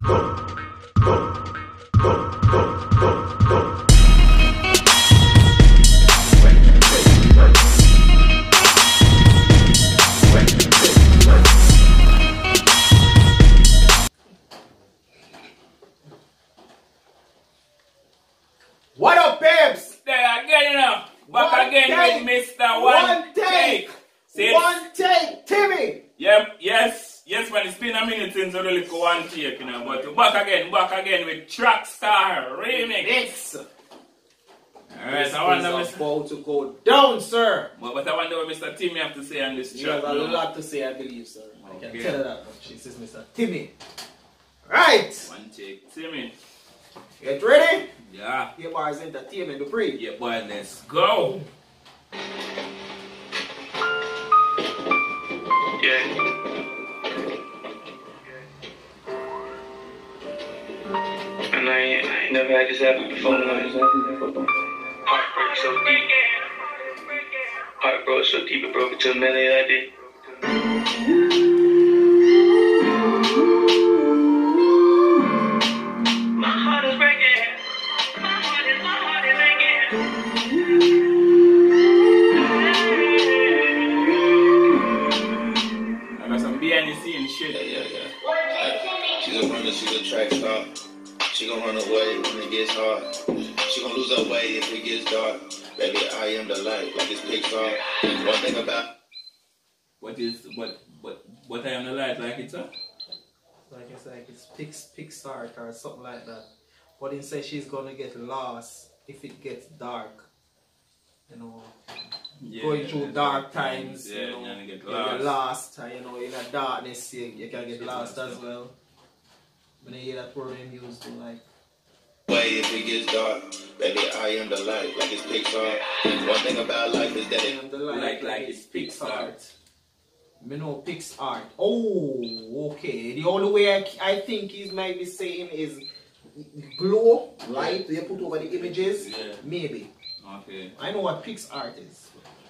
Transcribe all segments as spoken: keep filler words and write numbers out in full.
What up, babes? There again, you know. Back one again take. With Mister Wuntayk. Wuntayk, Timmy. Yep, yes, yes, man. It's been a minute since we really go one take, you know. But back again, back again with Trackstar Remix. Yes. Alright, I wonder Mister about to go down, sir. But, but I wonder what Mister Timmy have to say on this track. He has a lot to say, I believe, sir. Okay. I can tell you that much. This is Mister Timmy. Right. Wuntayk, Timmy. Get ready? Yeah. Here bars entertainment to pre. Yeah, boy, let's go. Yeah. And I ain't, I ain't never had this happen before. Heartbreak so deep. Heart broke so deep it broke into a million I did. My heart is breaking. My heart is, my heart is I got some behind the scenes shit. Yeah, yeah, yeah. She's a runner, she's a track star. She gon' run away when it gets hard. She gon' lose her way if it gets dark. Baby, I am the light, like it's Pixar. One thing about what is what what what I am the light like it's up? Like it's like it's Pix Pixar or something like that. But he says she's gonna get lost if it gets dark. You know, Yeah, going through yeah, dark times. Yeah, you know, you're gonna get you lost. get lost. And, you know, in the darkness, you, you can get lost as well. When you hear that word in used to like. way if it gets dark. Baby, I am the light, like it's Pixar. One thing about life is that I it am the light, Like like it's Pixar. Me know Pixar. Oh, okay. The only way I, I think he might be saying is glow, light, you put over the images. Yeah. Maybe. Okay. I know what Pixar is.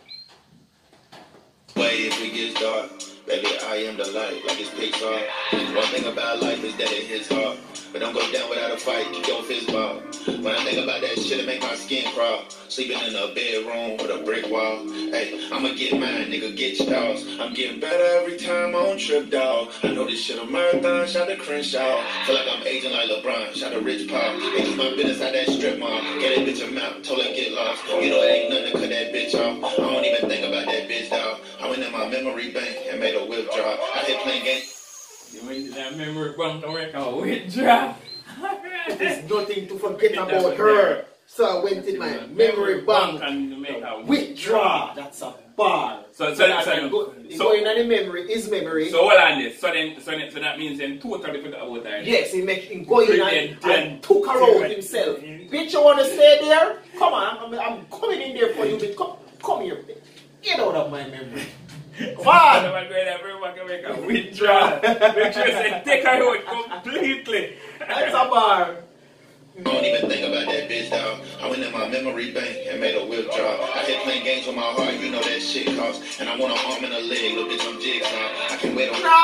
way if it gets dark. Baby, I am the light, like it's Pixar. One thing about life is that it hits hard. But don't go down without a fight, keep your fist ball. When I think about that shit, it make my skin crawl. Sleeping in a bedroom with a brick wall. Hey, I'ma get mine, nigga, get yours. I'm getting better every time I don't trip, dog. I know this shit a marathon, shout to Crenshaw. Feel like I'm aging like LeBron, shout to Rich Paul. They keep my business out that strip mall. Get that bitch a mouth, told her get lost. You know it ain't nothing to cut that bitch off. I don't even think about that bitch, dog. I went in my memory bank and made a withdrawal. I hit playing games. You went to that memory bank to work out withdraw. There's nothing to forget about her. So I went in my memory bank and make a withdraw. That's a bar. So, so, So that so, can go, so, go in the memory, his memory. so hold on this. So then, so then, so that means then totally forgot about that. Yes, he make him go in and, Pretend, and took her out himself. Bitch, you wanna stay there? Come on, I'm, I'm coming in there for you. Bitch. Come, come here, bitch. Get out of my memory. Come on. I'm going to make a withdraw. Make sure you take her out completely. That's a bar. I don't even think about that bitch, dog. I went in my memory bank and made a withdrawal. I hit playing games with my heart, you know that shit costs. And I want an arm and a leg, little bitch, I'm jigsaw. I can wait on No!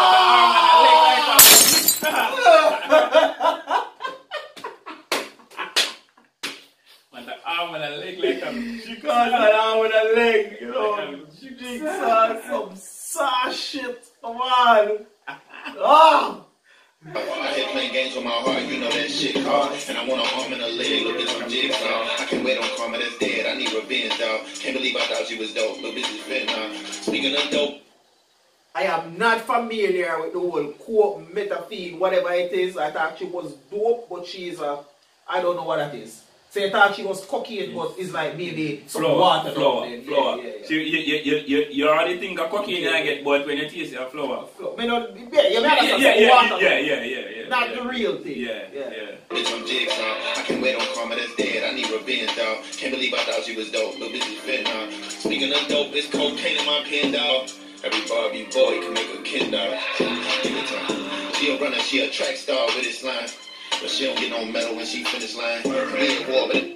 Want the arm and a leg like a She got an arm and a leg, you know. She jigsaw some saw shit. Come on. Oh! I hit playing games with my heart, you know that shit costs. And I want an arm and a leg, little bitch, I'm jigsaw. I can wait on karma that's dead, I need revenge, dog. Can't believe I thought she was dope, little bitch is fit now. Speaking of dope, I am not familiar with the whole cope, metaphene, whatever it is. I thought she was dope, but she is a, I don't know what that is. So I thought she was cocaine, but it's like maybe some flour, water. flour, Yeah, flour. yeah, yeah. So you, you, you, you, you already think of cocaine Yeah, I yeah. get, but when you taste your flour. Flour. Me not, yeah, you Yeah, know, yeah, yeah, water. yeah, yeah, yeah, yeah. Not yeah. the real thing. Yeah, yeah. yeah. bitch, I'm jigsaw. I can wait on karma that's dead, I need revenge, dog. Can't believe I thought she was dope, little bitch is fit now. Speaking of dope, it's cocaine in my pen, dog. Every Barbie boy can make a kid, dog. Give it to her. She a runner, she a track star with this line. But she don't get no medal when she finish line. We in war, but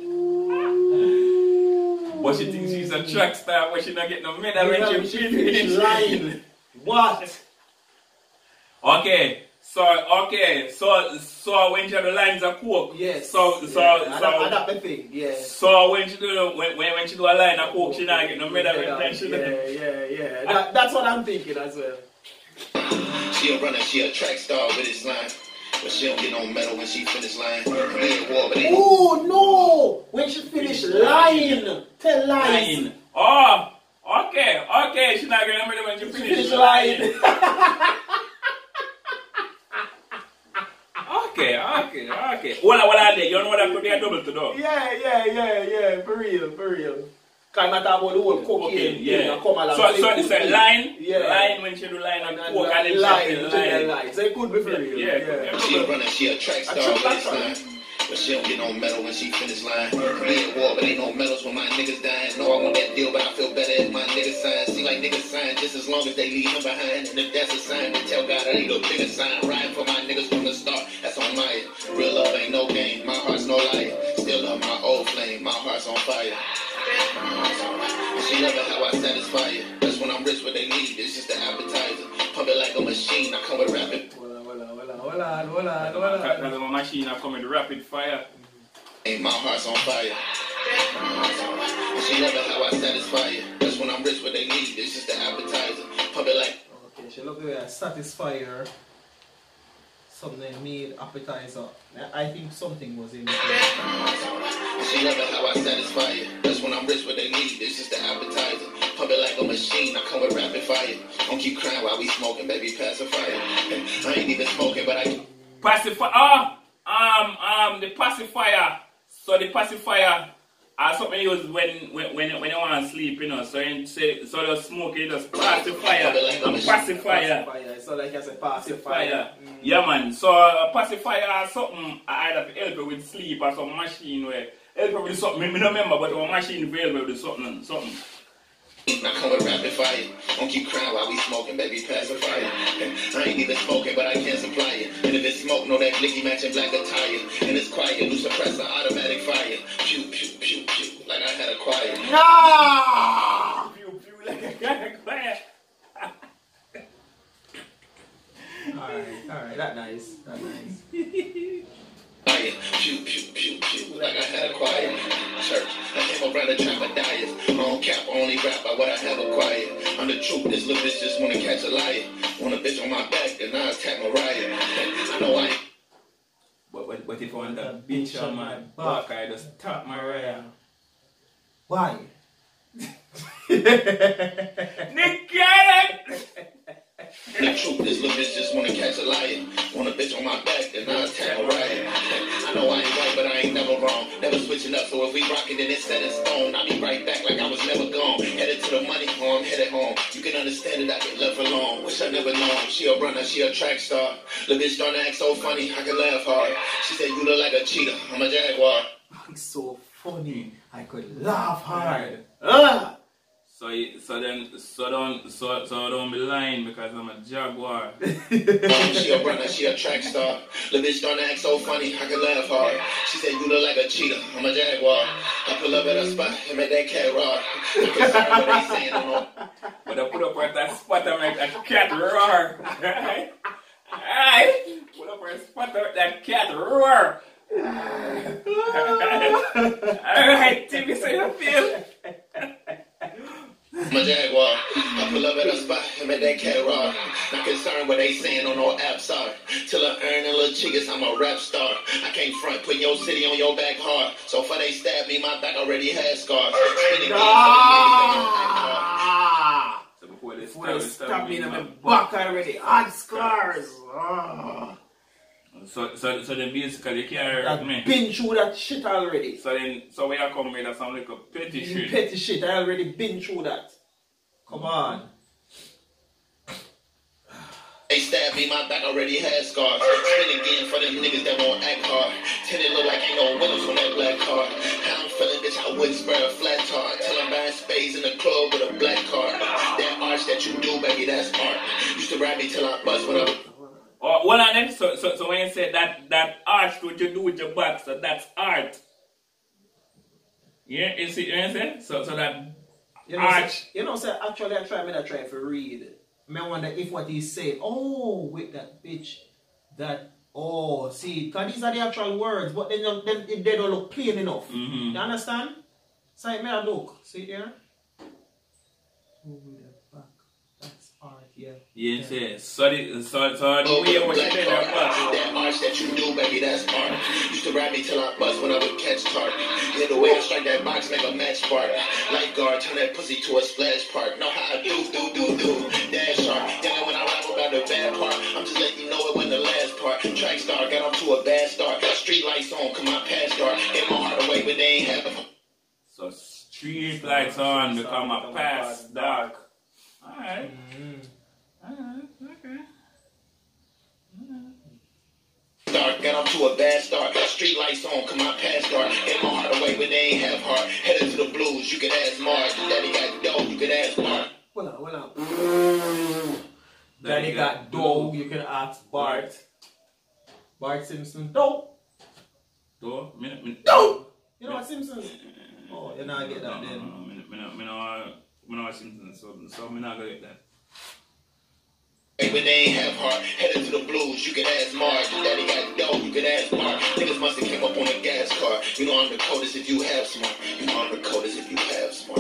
But she thinks she's a track star, but she not get no medal when she finish line. What? Okay, So okay, so so when she do lines of coke, Yes. So so yeah. so and that the thing, yeah. So when she do when when she do a line of coke, she not get no medal when she do. Yeah, yeah, yeah. That, that's what I'm thinking as well. She a runner, she a track star with his line. But she don't get no medal when she finish line. War, but oh no! When she finish lying, tell lies. Line. Oh, okay, okay. She not getting no medal when she, she finish, finish lying. Okay, okay, okay. Well, well, you know what I could be a double to do. Yeah, yeah, yeah, yeah. For real, for real. Can I talk about the whole cocaine? Yeah. Come along. So, so it's a line, yeah. line when she do line and and coke and then line, she line. line. So it could be for real. Yeah, yeah. yeah. She a runner, she a track star with his line. But she don't get no medal when she finish line. We at war, but ain't no medals when my niggas dying. No, I want that deal, but I feel better if my niggas sign. See like niggas sign just as long as they leave him behind. And if that's a sign, then tell God I need a bigger sign. Riding for my niggas from the start, that's on my real love ain't no game. My heart's no liar. Still love my old flame, my heart's on fire. She love it how I satisfy you. That's when I'm rich, what they need. It's just an appetizer. Pump it like a machine. I come with rapid. Hold on, hold on, hold on. Because my machine I come with rapid fire. And my heart's on fire. She love it how I satisfy you. That's when I'm rich, what they need. It's just an appetizer. Pump it like. Okay, she love the way I satisfy her. Something need appetizer. I think something was in there. She love it how I satisfy you. That's when I'm rich, what they need. It's just an appetizer. Pump it like a machine. I come with rapid fire. Don't keep crying while we smoking, baby. Pacifier. I ain't even smoking, but I. Pacifier. Oh, um, um, the pacifier. So the pacifier. Uh, something you use when when when when you want to sleep, you know. So you say so the smoke it just pacifier. Like a pacifier. pacifier. So like I said, pacifier. Mm. Yeah, man. So a pacifier or something either help you with sleep or some machine where help you with something. I don't remember, but a machine will help with something, something. I come with rapid fire. Don't keep crying while we smoking, baby. Pacifier. I ain't even smoking, but I can supply it. And if it's smoke, know that blicky matching black attire. And it's quiet, new suppressor, automatic fire. Pew pew pew pew, like I had a choir. No! Pew pew like I had a choir. Alright, alright, that nice, that nice. Fire. Pew pew pew pew, like I had a choir. Church, I came around the trap of diet. I don't cap, I only rap by what I have acquired. I'm the truth, this little bitch just wanna catch a liar. Want a bitch on my back, then I attack Mariah. I know I ain't. But, but, but if I want that bitch on my back, I just tap Mariah. Why? Nick, get it! The truth, this little bitch just wanna catch a liar. Want a bitch on my back, then I attack Mariah. I know I ain't right, but I ain't never wrong. Never switching up, so if we rockin', then it's set in stone. I'll be right back like I was never gone. Headed to the money home, headed home. You can understand that I get left alone. Wish I never known. She a runner, she a track star. Little bitch starting to act so funny, I can laugh hard. She said, you look like a cheetah, I'm a jaguar. I'm so funny, I could laugh hard. Ah! So, so then, so don't, so, so don't be lying because I'm a jaguar. She a runner, she a track star. Little bitch starting to act so funny, I can laugh hard. She said, you look like a cheetah, I'm a jaguar. I pull up at a spot and make that cat roar. I'm concerned what they saying, I don't know. But I put up at that spot and make that cat roar. Alright? Alright? Put up at a spot and make that cat roar. Alright, Timmy, so you feel? I'm a jaguar. I pull up at a spot and make that cat roar. Not concerned what they saying on no apps are. Till I earn a little chickas, I'm a rap star. I can't front, putting your city on your back hard. So for they stab me, my back already has scars. Ah! So before they Before they stab, stab me in my back already, had scars. Ah. So, so, so then basically you can't I've hurt me. been through that shit already. So then, so when I come with some little petty You shit. petty shit, I already been through that. Come on. They stab me, my back already has scars. Spin again for them niggas that won't act hard. Tinted look like ain't no windows on that black car. How I'm feeling, bitch, I wouldn't spray a flat tar. Till I'm buying spades in the club with a black card. That arch that you do, baby, that's art. Used to rap me till I bust when I was... Oh, well, and then, so, so, so when you say that, that art, what you do with your back, so that's art. Yeah, you see, you know what I'm saying? So, so that You know, arch. say, you know, say, actually, I try, me not try to read. I wonder if what he's saying, oh, with that bitch, That, oh, see, because these are the actual words, but then, then they don't look plain enough. Mm-hmm. You understand? So it may look. See here? Over the back. That's art, yeah. Yes, yes. So the, so, so the Oh, way what you black did card. that was. That arch that you do, baby, that's art. Used to rap me till I bust when I would catch target. Yeah, the way I strike that box make a match part. Lifeguard, turn that pussy to a splash park. Know how I do, do, do, do. Dash sharp. Yeah, when I rap about the bad part, I'm just letting you know it wasn't the last part. Track star, got off to a bad start. Street lights on, come out past dark. Get my heart away, but they ain't have a... So street lights on become a past dark. Alright. Mm-hmm. Alright, okay. Dark, got off to a bad start. Street lights on, come out past dark. Get my heart away, but they ain't have heart. Headed to the blues, you can ask Mark. Daddy got dough, you can ask Mark. Hold on, hold on. Daddy got dough, you can ask Bart. Bart Simpson, dough. Dough? Me, me, Dough! You know what Simpsons? Oh, you're not get that no, then. No, no, me, me, no, me, no, me no Simpsons, so, so me not gonna get that. When they ain't have heart, headed to the blues, you can ask Mark. Daddy got dough, you can ask Mark. Niggas must have came up on a gas car. You know I'm the coldest if you have smart. You know I'm the coldest if you have smart.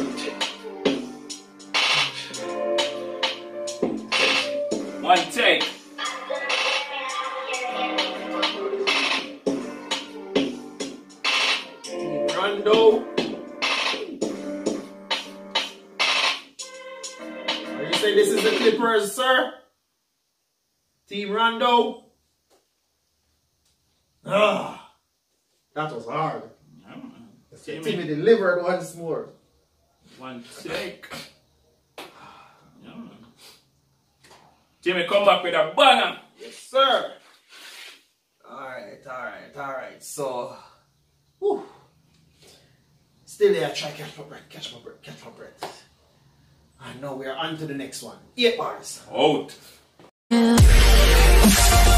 One take. Rondo. Are you saying this is the Clippers, sir? Team Rondo. Ah, that was hard. Timmy. Timmy delivered once more. One take. Yeah. Timmy come back with a banger. Yes, sir. Alright, alright, alright. So, whew. Still there, try catch my breath, catch my breath, catch my breath. And now we are on to the next one. Eight bars. Out.